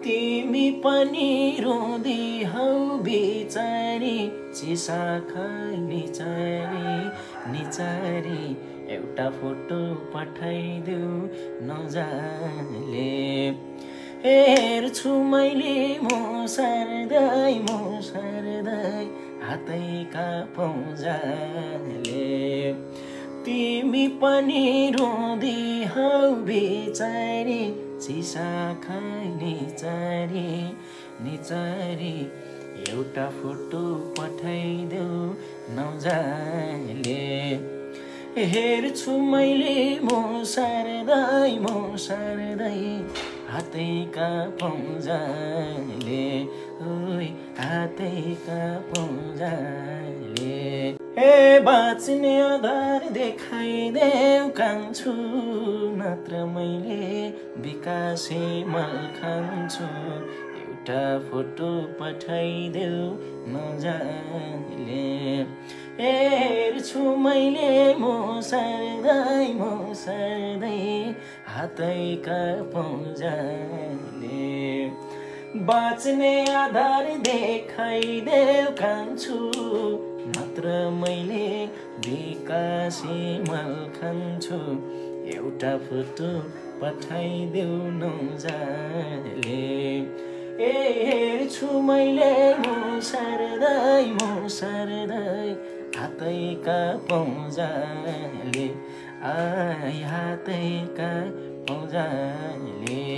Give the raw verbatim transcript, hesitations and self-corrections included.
तिमी पनि रुँदी हौ बिचारी चिसा खाली चारी निचारी एउटा फोटो पठाइदेऊ नजाले हेर्छु मैले म सार्दै म सार्दै हातैका पौजाले तिमी पनि रुँदी हौ बिचारी चिसा खाली चारी निचारी एउटा फोटो पठाइदेऊ नजाले हेर्छु मैले म सार्दै म सार्दै हातैका पौजाले ओइ हातैका पौजाले हे बाँच्ने आधार देखाइदेऊ कान्छु नत्र मैले विकासे मल खान्छु एउटा फोटो पठाइदेऊ नजाले हेर्छु मैले म सार्दै म सार्दै हातैका पौजाले बाँच्ने आधार देखाइदेऊ कान्छु मात्र मैले विकासे मल खान्छु एउटा फोटो पठाइदेऊ नजाले ए हेर्छु मैले म सार्दै म सार्दै हातैका पौजाले आइ हातैका पौजाले